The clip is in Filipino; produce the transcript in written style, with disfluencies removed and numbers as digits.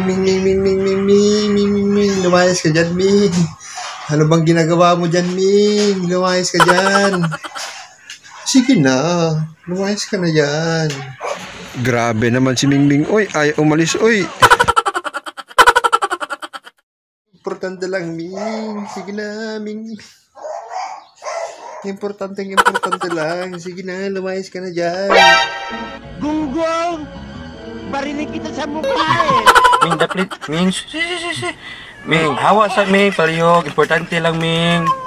Ming, Ming, Ming, Ming, Ming, Ming, Ming, Ming, Ming. Lumayas ka dyan, Ming. Ano bang ginagawa mo dyan, Ming? Lumayas ka dyan. Sige na. Lumayas ka na dyan. Grabe naman si Ming Ming. Uy, ay umalis. Uy. Importante lang, Ming. Sige na, Ming. Importante lang. Sige na, lumayas ka na dyan. Gunggong! Barinig kita sa mukha eh! Ming, daplit. Ming, Ming, hawa sa Ming, palihog. Importante lang, Ming.